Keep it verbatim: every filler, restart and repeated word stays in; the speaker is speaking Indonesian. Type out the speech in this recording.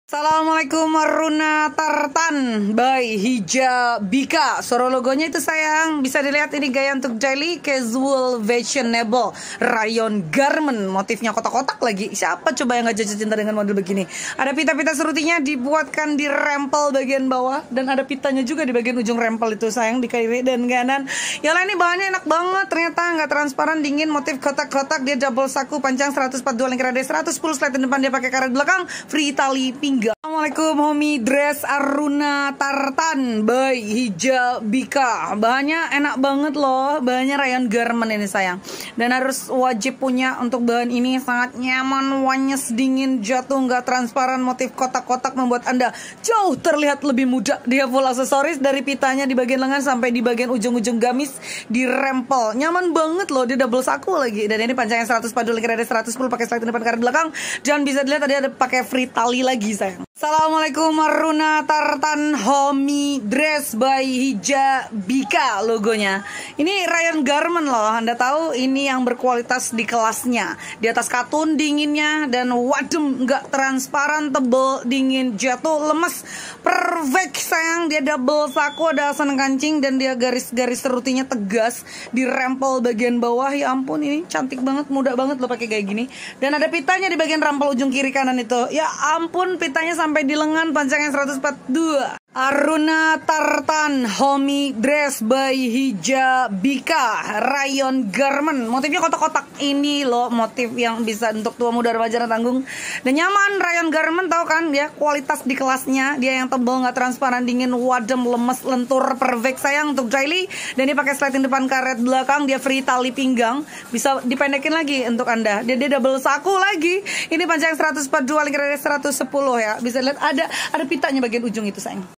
Assalamualaikum Runa Tartan by Hijabika. Soro logonya itu sayang. Bisa dilihat ini gaya untuk daily casual fashionable rayon garment. Motifnya kotak-kotak lagi. Siapa coba yang gak jatuh cinta dengan model begini? Ada pita-pita serutinya dibuatkan di rempel bagian bawah. Dan ada pitanya juga di bagian ujung rempel itu sayang, di kiri dan kanan. Yalah, ini bahannya enak banget. Ternyata gak transparan, dingin, motif kotak-kotak. Dia double saku, panjang seratus empat puluh dua, lingkar dada seratus sepuluh. Slide depan dia pakai karet belakang, free tali pinggang. Assalamualaikum homie dress Runa Tartan by Hijabika. Bahannya enak banget loh. Bahannya rayon garment ini sayang. Dan harus wajib punya untuk bahan ini. Sangat nyaman, wanyes, dingin, jatuh, nggak transparan. Motif kotak-kotak membuat Anda jauh terlihat lebih muda. Dia full aksesoris dari pitanya di bagian lengan sampai di bagian ujung-ujung gamis di rempel. Nyaman banget loh. Dia double saku lagi. Dan ini panjangnya seratus empat puluh, lingkar dada seratus sepuluh, pakai slide depan karet belakang. Dan bisa dilihat tadi ada pakai free tali lagi sayang. Assalamualaikum Runa Tartan homie dress by Hijabika logonya. Ini rayon garment loh. Anda tahu ini yang berkualitas di kelasnya. Di atas katun dinginnya dan wadem, nggak transparan, tebel, dingin, jatuh, lemes, perfect sayang. Dia double saku, ada asan kancing dan dia garis-garis serutinya tegas di rempel bagian bawah. Ya ampun, ini cantik banget, mudah banget loh pakai kayak gini. Dan ada pitanya di bagian rempel ujung kiri kanan itu. Ya ampun, pitanya sampai di lengan, panjangnya seratus empat puluh dua. Runa Tartan homie dress by Hijabika rayon garment. Motifnya kotak-kotak ini loh, motif yang bisa untuk tua muda remaja dan tanggung dan nyaman. Rayon garment tahu kan, dia kualitas di kelasnya. Dia yang tebal, nggak transparan, dingin, wadem, lemes, lentur, perfect sayang untuk daily. Dan dia pakai sliding depan, karet belakang. Dia free tali pinggang, bisa dipendekin lagi untuk Anda. Dia, dia double saku lagi. Ini panjang seratus empat puluh dua, lingkar dada seratus sepuluh ya. Bisa lihat ada ada pitanya bagian ujung itu sayang.